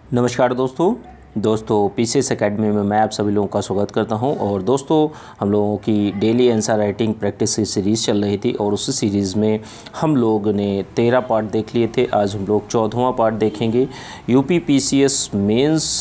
नमस्कार दोस्तों PCS academy में मैं आप सभी लोगों का स्वागत करता हूं। और दोस्तों हम लोगों की डेली आंसर राइटिंग प्रैक्टिस की सीरीज़ चल रही थी और उस सीरीज़ में हम लोग ने 13 पार्ट देख लिए थे। आज हम लोग 14वां पार्ट देखेंगे यूपी पीसीएस मेंस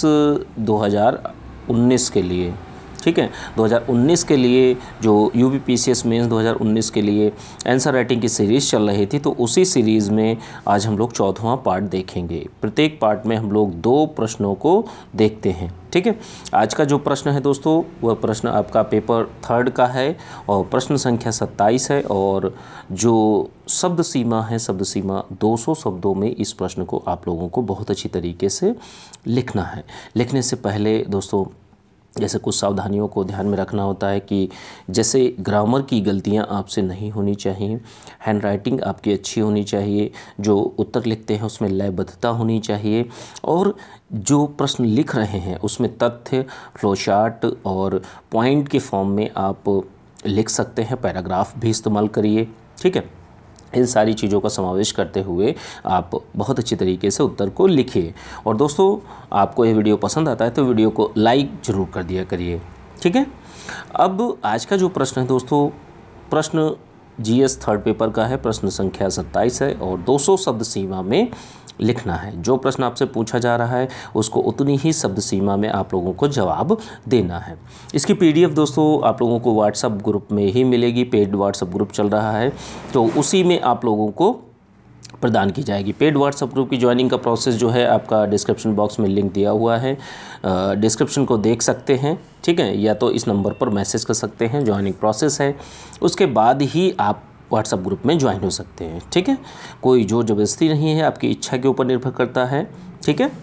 2019 के लिए। ठीक है, 2019 के लिए जो यूपी पीसीएस मेंस 2019 के लिए आंसर राइटिंग की सीरीज़ चल रही थी, तो उसी सीरीज़ में आज हम लोग 14वां पार्ट देखेंगे। प्रत्येक पार्ट में हम लोग 2 प्रश्नों को देखते हैं। ठीक है, आज का जो प्रश्न है दोस्तों, वह प्रश्न आपका पेपर 3 का है और प्रश्न संख्या 27 है। और जो शब्द सीमा है, शब्द सीमा 200 शब्दों में इस प्रश्न को आप लोगों को बहुत अच्छी तरीके से लिखना है। लिखने से पहले दोस्तों जैसे कुछ सावधानियों को ध्यान में रखना होता है कि जैसे ग्रामर की गलतियां आपसे नहीं होनी चाहिए, हैंड राइटिंग आपकी अच्छी होनी चाहिए, जो उत्तर लिखते हैं उसमें लयबद्धता होनी चाहिए, और जो प्रश्न लिख रहे हैं उसमें तथ्य, फ्लोचार्ट और पॉइंट के फॉर्म में आप लिख सकते हैं। पैराग्राफ भी इस्तेमाल करिए। ठीक है, इन सारी चीज़ों का समावेश करते हुए आप बहुत अच्छी तरीके से उत्तर को लिखिए। और दोस्तों आपको ये वीडियो पसंद आता है तो वीडियो को लाइक ज़रूर कर दिया करिए। ठीक है, अब आज का जो प्रश्न है दोस्तों, प्रश्न जीएस 3rd पेपर का है। प्रश्न संख्या 27 है और 200 शब्द सीमा में लिखना है। जो प्रश्न आपसे पूछा जा रहा है उसको उतनी ही शब्द सीमा में आप लोगों को जवाब देना है। इसकी पीडीएफ दोस्तों आप लोगों को व्हाट्सएप ग्रुप में ही मिलेगी। पेड व्हाट्सएप ग्रुप चल रहा है तो उसी में आप लोगों को प्रदान की जाएगी। पेड व्हाट्सएप ग्रुप की ज्वाइनिंग का प्रोसेस जो है आपका डिस्क्रिप्शन बॉक्स में लिंक दिया हुआ है, डिस्क्रिप्शन को देख सकते हैं। ठीक है, या तो इस नंबर पर मैसेज कर सकते हैं, ज्वाइनिंग प्रोसेस है, उसके बाद ही आप व्हाट्सएप ग्रुप में ज्वाइन हो सकते हैं। ठीक है, कोई जोर जबरदस्ती नहीं है, आपकी इच्छा के ऊपर निर्भर करता है। ठीक है,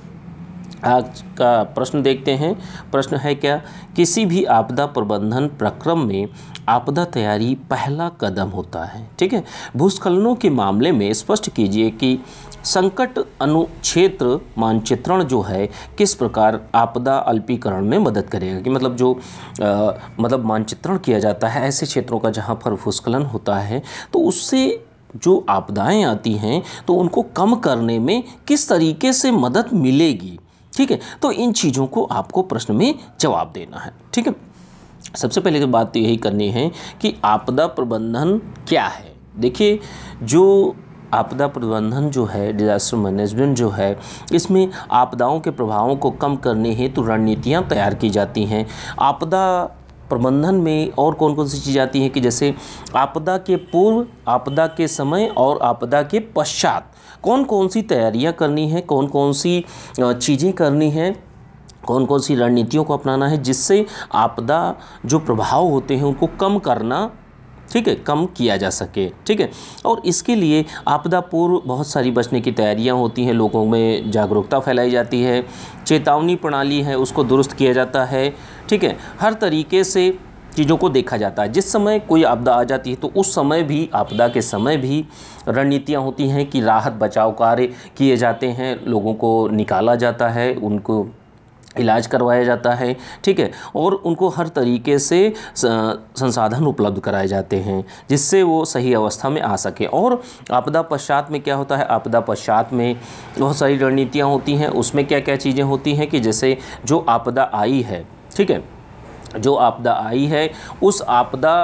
आज का प्रश्न देखते हैं। प्रश्न है क्या, किसी भी आपदा प्रबंधन प्रक्रम में आपदा तैयारी पहला कदम होता है। ठीक है, भूस्खलनों के मामले में स्पष्ट कीजिए कि संकट अनुक्षेत्र मानचित्रण जो है किस प्रकार आपदा अल्पीकरण में मदद करेगा। कि मतलब जो मतलब मानचित्रण किया जाता है ऐसे क्षेत्रों का जहाँ पर भूस्खलन होता है, तो उससे जो आपदाएं आती हैं तो उनको कम करने में किस तरीके से मदद मिलेगी। ठीक है, तो इन चीज़ों को आपको प्रश्न में जवाब देना है। ठीक है, सबसे पहले तो बात तो यही करनी है कि आपदा प्रबंधन क्या है। देखिए, जो आपदा प्रबंधन जो है, डिज़ास्टर मैनेजमेंट जो है, इसमें आपदाओं के प्रभावों को कम करने हेतु रणनीतियाँ तैयार की जाती हैं। आपदा प्रबंधन में और कौन कौन सी चीज़ आती हैं कि जैसे आपदा के पूर्व, आपदा के समय और आपदा के पश्चात कौन कौन सी तैयारियां करनी है, कौन कौन सी चीज़ें करनी हैं, कौन कौन सी रणनीतियों को अपनाना है जिससे आपदा जो प्रभाव होते हैं उनको कम करना, ठीक है, कम किया जा सके। ठीक है, और इसके लिए आपदा पूर्व बहुत सारी बचने की तैयारियां होती हैं, लोगों में जागरूकता फैलाई जाती है, चेतावनी प्रणाली है उसको दुरुस्त किया जाता है। ठीक है, हर तरीके से चीज़ों को देखा जाता है। जिस समय कोई आपदा आ जाती है तो उस समय भी, आपदा के समय भी रणनीतियाँ होती हैं कि राहत बचाव कार्य किए जाते हैं, लोगों को निकाला जाता है, उनको इलाज करवाया जाता है। ठीक है, और उनको हर तरीके से संसाधन उपलब्ध कराए जाते हैं जिससे वो सही अवस्था में आ सके। और आपदा पश्चात में क्या होता है, आपदा पश्चात में बहुत सारी रणनीतियाँ होती हैं। उसमें क्या क्या चीज़ें होती हैं कि जैसे जो आपदा आई है, ठीक है, जो आपदा आई है उस आपदा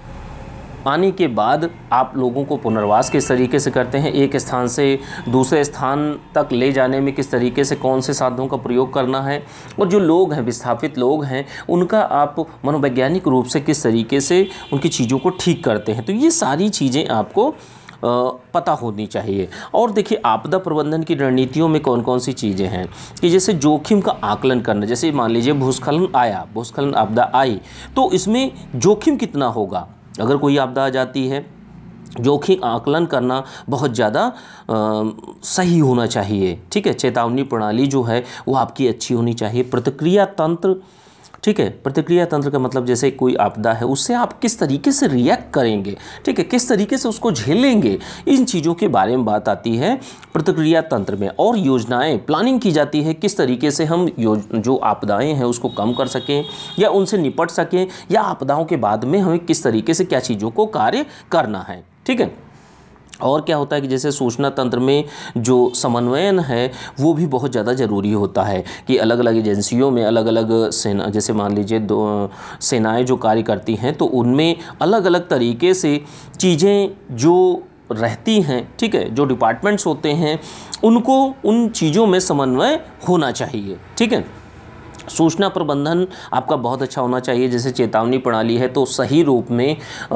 आने के बाद आप लोगों को पुनर्वास किस तरीके से करते हैं, एक स्थान से दूसरे स्थान तक ले जाने में किस तरीके से कौन से साधनों का प्रयोग करना है, और जो लोग हैं, विस्थापित लोग हैं, उनका आप मनोवैज्ञानिक रूप से किस तरीके से उनकी चीज़ों को ठीक करते हैं। तो ये सारी चीज़ें आपको पता होनी चाहिए। और देखिए, आपदा प्रबंधन की रणनीतियों में कौन कौन सी चीज़ें हैं कि जैसे जोखिम का आकलन करना। जैसे मान लीजिए भूस्खलन आया, भूस्खलन आपदा आई, तो इसमें जोखिम कितना होगा। अगर कोई आपदा आ जाती है, जोखिम आकलन करना बहुत ज़्यादा सही होना चाहिए। ठीक है, चेतावनी प्रणाली जो है वो आपकी अच्छी होनी चाहिए। प्रतिक्रिया तंत्र, ठीक है, प्रतिक्रिया तंत्र का मतलब जैसे कोई आपदा है उससे आप किस तरीके से रिएक्ट करेंगे, ठीक है, किस तरीके से उसको झेलेंगे, इन चीज़ों के बारे में बात आती है प्रतिक्रिया तंत्र में। और योजनाएं, प्लानिंग की जाती है किस तरीके से हम जो आपदाएं हैं उसको कम कर सकें या उनसे निपट सकें, या आपदाओं के बाद में हमें किस तरीके से क्या चीज़ों को कार्य करना है। ठीक है, और क्या होता है कि जैसे सूचना तंत्र में जो समन्वयन है वो भी बहुत ज़्यादा ज़रूरी होता है कि अलग अलग एजेंसियों में अलग अलग सेना, जैसे मान लीजिए दो सेनाएं जो कार्य करती हैं तो उनमें अलग अलग तरीके से चीज़ें जो रहती हैं, ठीक है, जो डिपार्टमेंट्स होते हैं उनको उन चीज़ों में समन्वय होना चाहिए, ठीक है। सूचना प्रबंधन आपका बहुत अच्छा होना चाहिए। जैसे चेतावनी प्रणाली है तो सही रूप में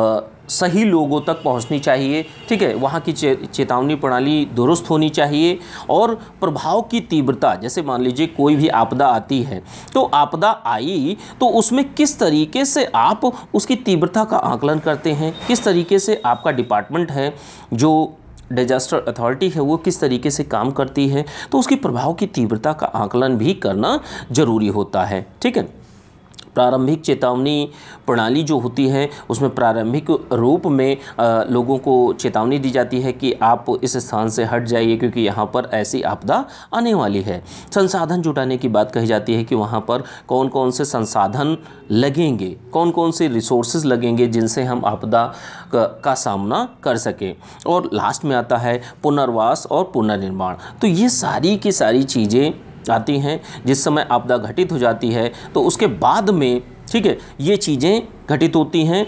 सही लोगों तक पहुंचनी चाहिए, ठीक है, वहाँ की चेतावनी प्रणाली दुरुस्त होनी चाहिए और प्रभाव की तीव्रता, जैसे मान लीजिए कोई भी आपदा आती है तो आपदा आई तो उसमें किस तरीके से आप उसकी तीव्रता का आकलन करते हैं, किस तरीके से आपका डिपार्टमेंट है जो डिजास्टर अथॉरिटी है वो किस तरीके से काम करती है, तो उसकी प्रभाव की तीव्रता का आकलन भी करना ज़रूरी होता है, ठीक है। प्रारंभिक चेतावनी प्रणाली जो होती है उसमें प्रारंभिक रूप में लोगों को चेतावनी दी जाती है कि आप इस स्थान से हट जाइए क्योंकि यहाँ पर ऐसी आपदा आने वाली है। संसाधन जुटाने की बात कही जाती है कि वहाँ पर कौन कौन से संसाधन लगेंगे, कौन कौन से रिसोर्सेज लगेंगे जिनसे हम आपदा का सामना कर सकें। और लास्ट में आता है पुनर्वास और पुनर्निर्माण। तो ये सारी की सारी चीज़ें आती हैं जिस समय आपदा घटित हो जाती है तो उसके बाद में, ठीक है, ये चीज़ें घटित होती हैं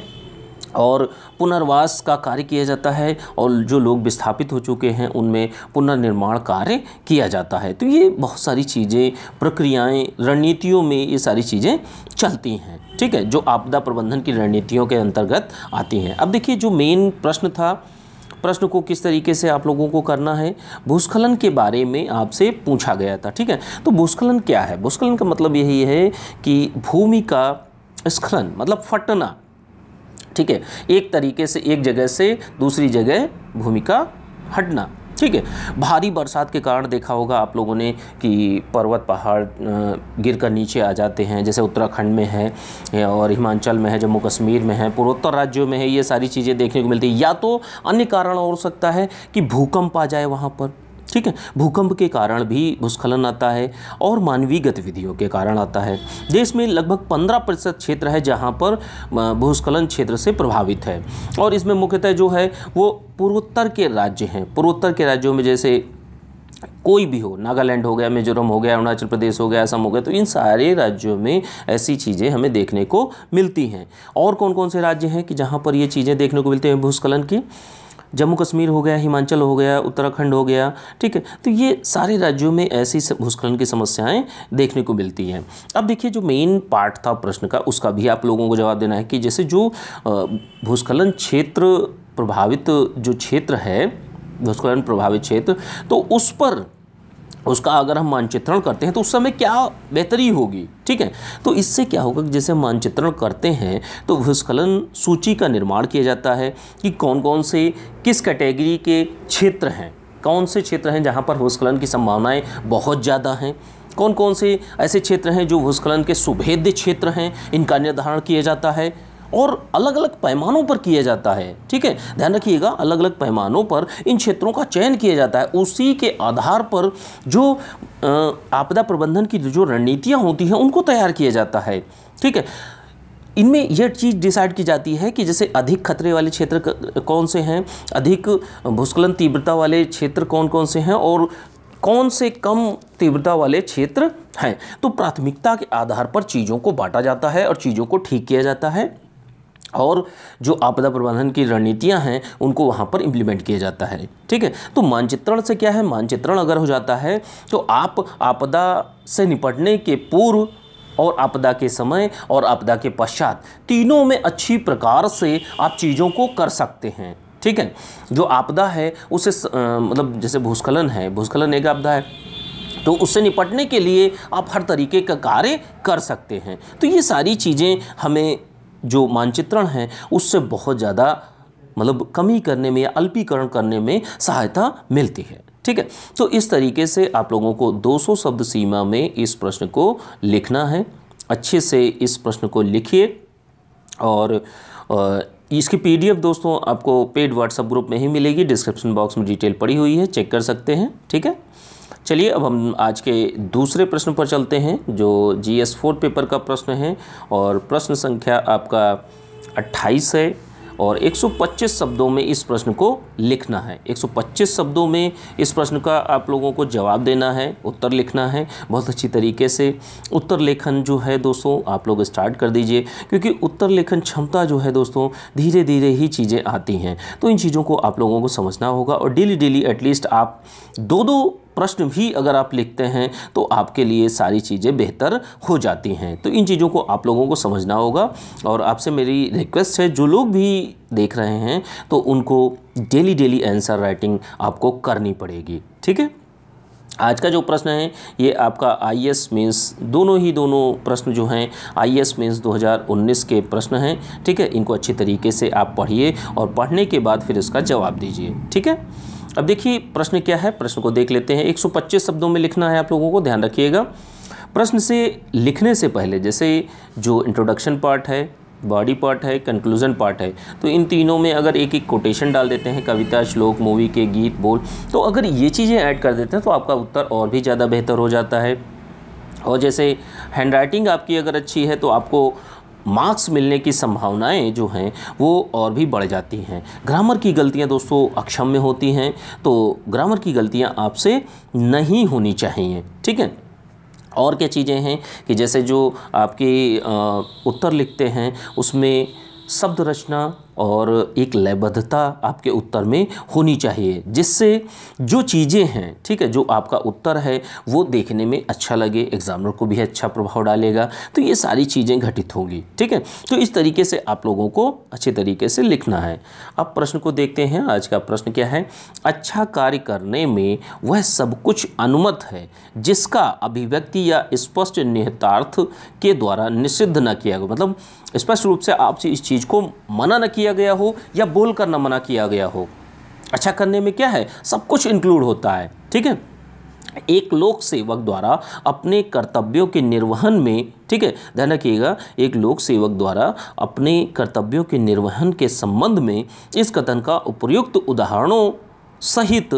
और पुनर्वास का कार्य किया जाता है और जो लोग विस्थापित हो चुके हैं उनमें पुनर्निर्माण कार्य किया जाता है। तो ये बहुत सारी चीज़ें, प्रक्रियाएं, रणनीतियों में ये सारी चीज़ें चलती हैं, ठीक है, जो आपदा प्रबंधन की रणनीतियों के अंतर्गत आती हैं। अब देखिए जो मेन प्रश्न था, प्रश्न को किस तरीके से आप लोगों को करना है, भूस्खलन के बारे में आपसे पूछा गया था, ठीक है। तो भूस्खलन क्या है? भूस्खलन का मतलब यही है कि भूमि का स्खलन मतलब फटना, ठीक है, एक तरीके से एक जगह से दूसरी जगह भूमि का हटना, ठीक है। भारी बरसात के कारण देखा होगा आप लोगों ने कि पर्वत पहाड़ गिर कर नीचे आ जाते हैं, जैसे उत्तराखंड में है और हिमाचल में है, जम्मू कश्मीर में है, पूर्वोत्तर राज्यों में है, ये सारी चीज़ें देखने को मिलती है। या तो अन्य कारण हो सकता है कि भूकंप आ जाए वहाँ पर, ठीक है, भूकंप के कारण भी भूस्खलन आता है और मानवीय गतिविधियों के कारण आता है। देश में लगभग 15% क्षेत्र है जहां पर भूस्खलन क्षेत्र से प्रभावित है और इसमें मुख्यतः जो है वो पूर्वोत्तर के राज्य हैं। पूर्वोत्तर के राज्यों में जैसे कोई भी हो, नागालैंड हो गया, मिजोरम हो गया, अरुणाचल प्रदेश हो गया, असम हो गया, तो इन सारे राज्यों में ऐसी चीज़ें हमें देखने को मिलती हैं। और कौन कौन से राज्य हैं कि जहाँ पर ये चीज़ें देखने को मिलती हैं भूस्खलन की? जम्मू कश्मीर हो गया, हिमाचल हो गया, उत्तराखंड हो गया, ठीक है। तो ये सारे राज्यों में ऐसी भूस्खलन की समस्याएं देखने को मिलती हैं। अब देखिए जो मेन पार्ट था प्रश्न का उसका भी आप लोगों को जवाब देना है कि जैसे जो भूस्खलन क्षेत्र प्रभावित जो क्षेत्र है, भूस्खलन प्रभावित क्षेत्र, तो उस पर उसका अगर हम मानचित्रण करते हैं तो उस समय क्या बेहतरी होगी, ठीक है। तो इससे क्या होगा कि जैसे मानचित्रण करते हैं तो भूस्खलन सूची का निर्माण किया जाता है कि कौन कौन से किस कैटेगरी के क्षेत्र हैं, कौन से क्षेत्र हैं जहां पर भूस्खलन की संभावनाएं बहुत ज़्यादा हैं, कौन कौन से ऐसे क्षेत्र हैं जो भूस्खलन के सुभेद्य क्षेत्र हैं, इनका निर्धारण किया जाता है और अलग अलग पैमानों पर किया जाता है, ठीक है। ध्यान रखिएगा, अलग अलग पैमानों पर इन क्षेत्रों का चयन किया जाता है। उसी के आधार पर जो आपदा प्रबंधन की जो रणनीतियाँ होती हैं उनको तैयार किया जाता है, ठीक है। इनमें यह चीज़ डिसाइड की जाती है कि जैसे अधिक खतरे वाले क्षेत्र कौन से हैं, अधिक भूस्खलन तीव्रता वाले क्षेत्र कौन कौन से हैं और कौन से कम तीव्रता वाले क्षेत्र हैं। तो प्राथमिकता के आधार पर चीज़ों को बांटा जाता है और चीज़ों को ठीक किया जाता है और जो आपदा प्रबंधन की रणनीतियां हैं उनको वहां पर इम्प्लीमेंट किया जाता है, ठीक है। तो मानचित्रण से क्या है, मानचित्रण अगर हो जाता है तो आप आपदा से निपटने के पूर्व और आपदा के समय और आपदा के पश्चात तीनों में अच्छी प्रकार से आप चीज़ों को कर सकते हैं, ठीक है। जो आपदा है उसे मतलब जैसे भूस्खलन है, भूस्खलन एक आपदा है, तो उससे निपटने के लिए आप हर तरीके का कार्य कर सकते हैं। तो ये सारी चीज़ें हमें जो मानचित्रण है उससे बहुत ज़्यादा मतलब कमी करने में या अल्पीकरण करने में सहायता मिलती है, ठीक है। तो इस तरीके से आप लोगों को 200 शब्द सीमा में इस प्रश्न को लिखना है। अच्छे से इस प्रश्न को लिखिए और इसकी PDF दोस्तों आपको पेड व्हाट्सएप ग्रुप में ही मिलेगी, डिस्क्रिप्शन बॉक्स में डिटेल पड़ी हुई है, चेक कर सकते हैं, ठीक है। चलिए अब हम आज के दूसरे प्रश्न पर चलते हैं जो GS4 पेपर का प्रश्न है और प्रश्न संख्या आपका 28 है और 125 शब्दों में इस प्रश्न को लिखना है। 125 शब्दों में इस प्रश्न का आप लोगों को जवाब देना है, उत्तर लिखना है। बहुत अच्छी तरीके से उत्तर लेखन जो है दोस्तों आप लोग स्टार्ट कर दीजिए, क्योंकि उत्तर लेखन क्षमता जो है दोस्तों धीरे धीरे ही चीज़ें आती हैं। तो इन चीज़ों को आप लोगों को समझना होगा और डेली एटलीस्ट आप 2-2 प्रश्न भी अगर आप लिखते हैं तो आपके लिए सारी चीज़ें बेहतर हो जाती हैं। तो इन चीज़ों को आप लोगों को समझना होगा और आपसे मेरी रिक्वेस्ट है, जो लोग भी देख रहे हैं तो उनको डेली आंसर राइटिंग आपको करनी पड़ेगी। ठीक है, आज का जो प्रश्न है ये आपका IAS मेंस दोनों प्रश्न जो हैं IAS मेंस 2019 के प्रश्न हैं। ठीक है, इनको अच्छी तरीके से आप पढ़िए और पढ़ने के बाद फिर इसका जवाब दीजिए। ठीक है, अब देखिए प्रश्न क्या है, प्रश्न को देख लेते हैं। 125 शब्दों में लिखना है आप लोगों को, ध्यान रखिएगा। प्रश्न से लिखने से पहले जैसे जो इंट्रोडक्शन पार्ट है, बॉडी पार्ट है, कंक्लूजन पार्ट है, तो इन तीनों में अगर एक एक कोटेशन डाल देते हैं, कविता, श्लोक, मूवी के गीत, बोल, तो अगर ये चीज़ें ऐड कर देते हैं तो आपका उत्तर और भी ज़्यादा बेहतर हो जाता है। और जैसे हैंडराइटिंग आपकी अगर अच्छी है तो आपको मार्क्स मिलने की संभावनाएं जो हैं वो और भी बढ़ जाती हैं। ग्रामर की गलतियां दोस्तों अक्षम्य होती हैं, तो ग्रामर की गलतियां आपसे नहीं होनी चाहिए। ठीक है, और क्या चीज़ें हैं कि जैसे जो आपके उत्तर लिखते हैं उसमें शब्द रचना और एक लयबद्धता आपके उत्तर में होनी चाहिए, जिससे जो चीज़ें हैं, ठीक है, जो आपका उत्तर है वो देखने में अच्छा लगे, एग्जामिनर को भी अच्छा प्रभाव डालेगा। तो ये सारी चीज़ें घटित होंगी। ठीक है, तो इस तरीके से आप लोगों को अच्छे तरीके से लिखना है। अब प्रश्न को देखते हैं। आज का प्रश्न क्या है, अच्छा कार्य करने में वह सब कुछ अनुमत है जिसका अभिव्यक्ति या स्पष्ट निहितार्थ के द्वारा निषिद्ध न किया गया, मतलब स्पष्ट रूप से आपसे इस चीज़ को मना न किया गया हो या बोल कर न मना किया गया हो। अच्छा करने में क्या है, सब कुछ इंक्लूड होता है। ठीक है, एक लोक सेवक द्वारा अपने कर्तव्यों के निर्वहन में, ठीक है, ध्यान रखिएगा, एक लोक सेवक द्वारा अपने कर्तव्यों के निर्वहन के संबंध में इस कथन का उपयुक्त उदाहरणों सहित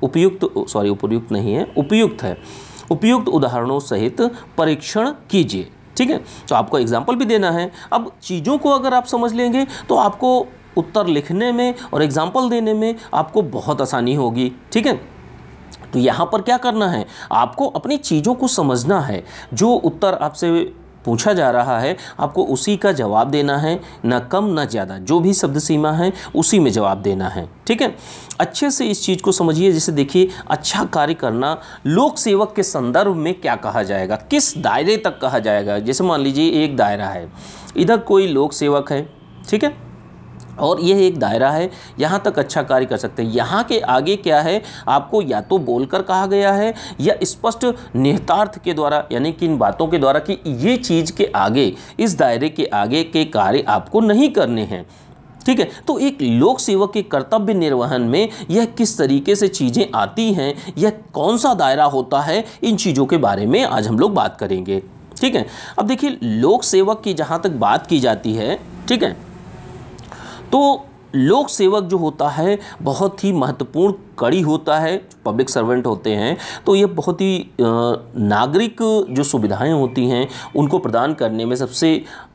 उपयुक्त उदाहरणों सहित परीक्षण कीजिए। ठीक है, तो आपको एग्जाम्पल भी देना है। अब चीज़ों को अगर आप समझ लेंगे तो आपको उत्तर लिखने में और एग्जाम्पल देने में आपको बहुत आसानी होगी। ठीक है, तो यहाँ पर क्या करना है, आपको अपनी चीज़ों को समझना है। जो उत्तर आपसे पूछा जा रहा है आपको उसी का जवाब देना है, ना कम ना ज़्यादा, जो भी शब्द सीमा है उसी में जवाब देना है। ठीक है, अच्छे से इस चीज़ को समझिए। जैसे देखिए, अच्छा कार्य करना लोक सेवक के संदर्भ में क्या कहा जाएगा, किस दायरे तक कहा जाएगा। जैसे मान लीजिए एक दायरा है, इधर कोई लोक सेवक है, ठीक है, और यह एक दायरा है, यहाँ तक अच्छा कार्य कर सकते हैं। यहाँ के आगे क्या है, आपको या तो बोलकर कहा गया है या स्पष्ट निहितार्थ के द्वारा, यानी कि इन बातों के द्वारा कि ये चीज़ के आगे, इस दायरे के आगे के कार्य आपको नहीं करने हैं। ठीक है, तो एक लोक सेवक के कर्तव्य निर्वहन में यह किस तरीके से चीज़ें आती हैं, यह कौन सा दायरा होता है, इन चीज़ों के बारे में आज हम लोग बात करेंगे। ठीक है, अब देखिए लोक सेवक की जहाँ तक बात की जाती है, ठीक है, तो लोक सेवक जो होता है बहुत ही महत्वपूर्ण कड़ी होता है। पब्लिक सर्वेंट होते हैं तो ये बहुत ही नागरिक जो सुविधाएं होती हैं उनको प्रदान करने में सबसे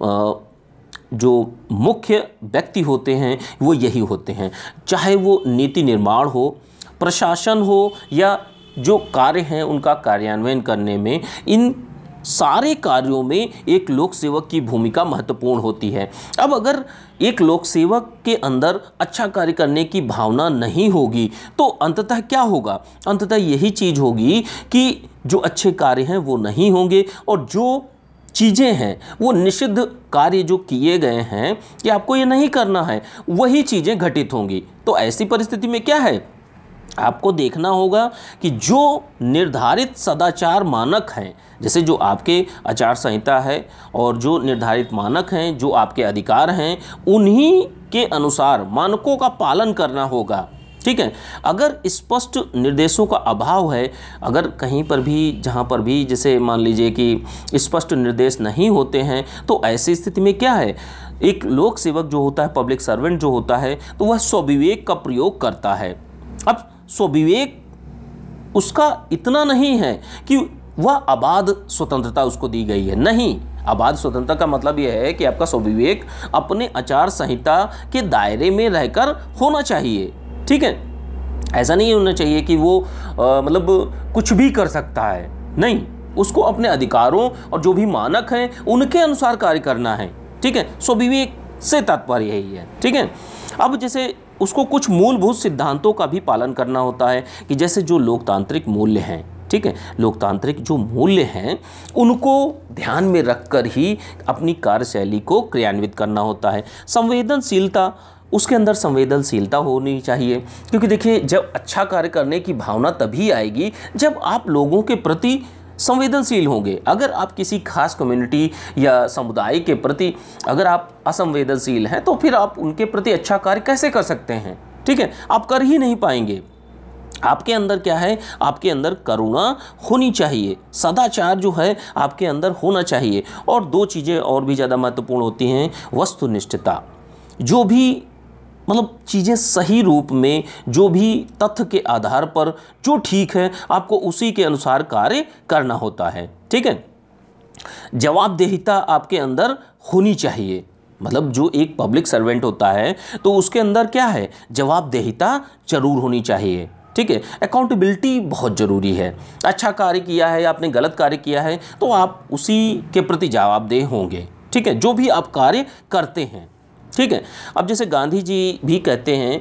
जो मुख्य व्यक्ति होते हैं वो यही होते हैं। चाहे वो नीति निर्माण हो, प्रशासन हो, या जो कार्य हैं उनका कार्यान्वयन करने में, इन सारे कार्यों में एक लोक सेवक की भूमिका महत्वपूर्ण होती है। अब अगर एक लोक सेवक के अंदर अच्छा कार्य करने की भावना नहीं होगी तो अंततः क्या होगा, अंततः यही चीज़ होगी कि जो अच्छे कार्य हैं वो नहीं होंगे और जो चीज़ें हैं वो निषिद्ध कार्य जो किए गए हैं कि आपको ये नहीं करना है, वही चीज़ें घटित होंगी। तो ऐसी परिस्थिति में क्या है, आपको देखना होगा कि जो निर्धारित सदाचार मानक हैं, जैसे जो आपके आचार संहिता है और जो निर्धारित मानक हैं, जो आपके अधिकार हैं, उन्हीं के अनुसार मानकों का पालन करना होगा। ठीक है, अगर स्पष्ट निर्देशों का अभाव है, अगर कहीं पर भी, जहाँ पर भी जैसे मान लीजिए कि स्पष्ट निर्देश नहीं होते हैं, तो ऐसी स्थिति में क्या है, एक लोक सेवक जो होता है, पब्लिक सर्वेंट जो होता है, तो वह स्वविवेक का प्रयोग करता है। अब स्वविवेक उसका इतना नहीं है कि वह आबाद स्वतंत्रता उसको दी गई है। नहीं, आबाद स्वतंत्रता का मतलब यह है कि आपका स्वविवेक अपने आचार संहिता के दायरे में रहकर होना चाहिए। ठीक है, ऐसा नहीं होना चाहिए कि वो मतलब कुछ भी कर सकता है। नहीं, उसको अपने अधिकारों और जो भी मानक हैं उनके अनुसार कार्य करना है। ठीक है, स्वविवेक से तात्पर्य यही है। ठीक है, अब जैसे उसको कुछ मूलभूत सिद्धांतों का भी पालन करना होता है कि जैसे जो लोकतांत्रिक मूल्य हैं, ठीक है, लोकतांत्रिक जो मूल्य हैं उनको ध्यान में रखकर ही अपनी कार्यशैली को क्रियान्वित करना होता है। संवेदनशीलता, उसके अंदर संवेदनशीलता होनी चाहिए, क्योंकि देखिए जब अच्छा कार्य करने की भावना तभी आएगी जब आप लोगों के प्रति संवेदनशील होंगे। अगर आप किसी खास कम्युनिटी या समुदाय के प्रति अगर आप असंवेदनशील हैं तो फिर आप उनके प्रति अच्छा कार्य कैसे कर सकते हैं? ठीक है, आप कर ही नहीं पाएंगे। आपके अंदर क्या है? आपके अंदर करुणा होनी चाहिए, सदाचार जो है आपके अंदर होना चाहिए। और दो चीज़ें और भी ज़्यादा महत्वपूर्ण होती हैं, वस्तुनिष्ठता, जो भी मतलब चीज़ें सही रूप में, जो भी तथ्य के आधार पर जो ठीक है आपको उसी के अनुसार कार्य करना होता है। ठीक है, जवाबदेहिता आपके अंदर होनी चाहिए। मतलब जो एक पब्लिक सर्वेंट होता है तो उसके अंदर क्या है? जवाबदेहिता जरूर होनी चाहिए। ठीक है, अकाउंटेबिलिटी बहुत ज़रूरी है। अच्छा कार्य किया है या आपने गलत कार्य किया है तो आप उसी के प्रति जवाबदेह होंगे। ठीक है, जो भी आप कार्य करते हैं। ठीक है, अब जैसे गांधी जी भी कहते हैं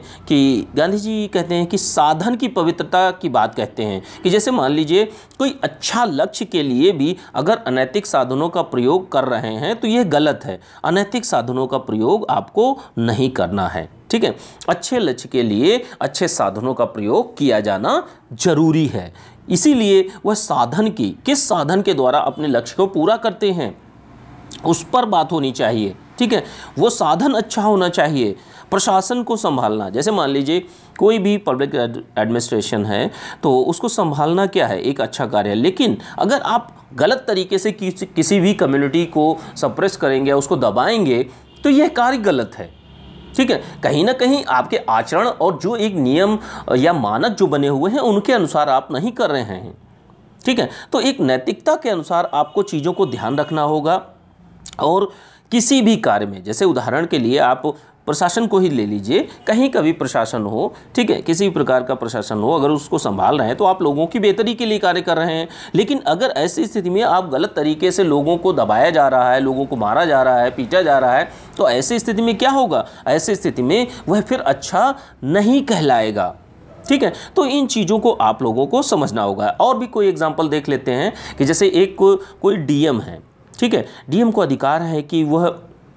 कि साधन की पवित्रता की बात कहते हैं कि जैसे मान लीजिए कोई अच्छा लक्ष्य के लिए भी अगर अनैतिक साधनों का प्रयोग कर रहे हैं तो यह गलत है। अनैतिक साधनों का प्रयोग आपको नहीं करना है। ठीक है, अच्छे लक्ष्य के लिए अच्छे साधनों का प्रयोग किया जाना जरूरी है। इसीलिए वह साधन की किस साधन के द्वारा अपने लक्ष्य को पूरा करते हैं उस पर बात होनी चाहिए। ठीक है, वो साधन अच्छा होना चाहिए। प्रशासन को संभालना, जैसे मान लीजिए कोई भी पब्लिक एडमिनिस्ट्रेशन है तो उसको संभालना क्या है? एक अच्छा कार्य है। लेकिन अगर आप गलत तरीके से किसी भी कम्युनिटी को सप्रेस करेंगे, उसको दबाएंगे तो यह कार्य गलत है। ठीक है, कहीं ना कहीं आपके आचरण और जो एक नियम या मानक जो बने हुए हैं उनके अनुसार आप नहीं कर रहे हैं। ठीक है, तो एक नैतिकता के अनुसार आपको चीज़ों को ध्यान रखना होगा। और किसी भी कार्य में, जैसे उदाहरण के लिए आप प्रशासन को ही ले लीजिए, कहीं का भी प्रशासन हो, ठीक है, किसी भी प्रकार का प्रशासन हो, अगर उसको संभाल रहे हैं तो आप लोगों की बेहतरी के लिए कार्य कर रहे हैं। लेकिन अगर ऐसी स्थिति में आप गलत तरीके से लोगों को दबाया जा रहा है, लोगों को मारा जा रहा है, पीटा जा रहा है, तो ऐसी स्थिति में क्या होगा? ऐसी स्थिति में वह फिर अच्छा नहीं कहलाएगा। ठीक है, तो इन चीज़ों को आप लोगों को समझना होगा। और भी कोई एग्जाम्पल देख लेते हैं कि जैसे एक कोई डीएम है। ठीक है, डीएम को अधिकार है कि वह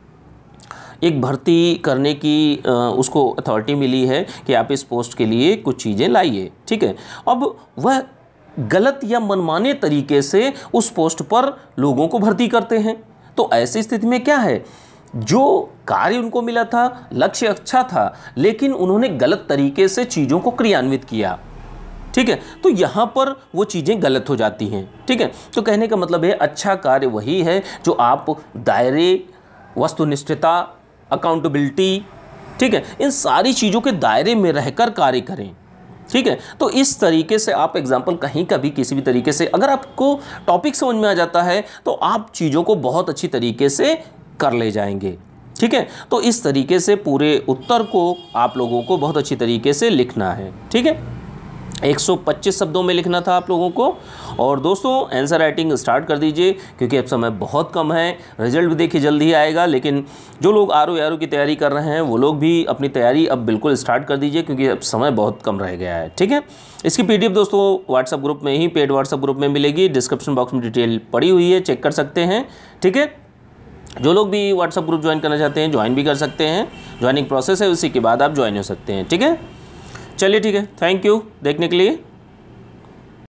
एक भर्ती करने की उसको अथॉरिटी मिली है कि आप इस पोस्ट के लिए कुछ चीज़ें लाइए। ठीक है, अब वह गलत या मनमाने तरीके से उस पोस्ट पर लोगों को भर्ती करते हैं। तो ऐसी स्थिति में क्या है? जो कार्य उनको मिला था, लक्ष्य अच्छा था, लेकिन उन्होंने गलत तरीके से चीज़ों को क्रियान्वित किया। ठीक है, तो यहाँ पर वो चीज़ें गलत हो जाती हैं। ठीक है, तो कहने का मतलब है अच्छा कार्य वही है जो आप दायरे, वस्तुनिष्ठता, अकाउंटेबिलिटी, ठीक है, इन सारी चीज़ों के दायरे में रहकर कार्य करें। ठीक है, तो इस तरीके से आप एग्जाम्पल कहीं का भी किसी भी तरीके से अगर आपको टॉपिक समझ में आ जाता है तो आप चीज़ों को बहुत अच्छी तरीके से कर ले जाएंगे। ठीक है, तो इस तरीके से पूरे उत्तर को आप लोगों को बहुत अच्छी तरीके से लिखना है। ठीक है, 125 शब्दों में लिखना था आप लोगों को। और दोस्तों आंसर राइटिंग स्टार्ट कर दीजिए क्योंकि अब समय बहुत कम है। रिजल्ट भी देखिए जल्दी ही आएगा, लेकिन जो लोग आरओ की तैयारी कर रहे हैं वो लोग भी अपनी तैयारी अब बिल्कुल स्टार्ट कर दीजिए क्योंकि अब समय बहुत कम रह गया है। ठीक है, इसकी पीडीएफ दोस्तों व्हाट्सएप ग्रुप में ही, पेड व्हाट्सएप ग्रुप में मिलेगी। डिस्क्रिप्शन बॉक्स में डिटेल पड़ी हुई है, चेक कर सकते हैं। ठीक है, जो लोग भी व्हाट्सएप ग्रुप ज्वाइन करना चाहते हैं ज्वाइन भी कर सकते हैं। ज्वाइनिंग प्रोसेस है, उसी के बाद आप ज्वाइन हो सकते हैं। ठीक है, चलिए ठीक है, थैंक यू देखने के लिए।